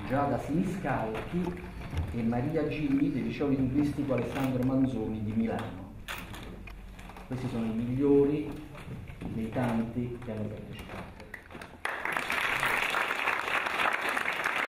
Giada Siniscalchi e Maria Gigli del liceo linguistico Alessandro Manzoni di Milano. Questi sono i migliori dei tanti che hanno partecipato.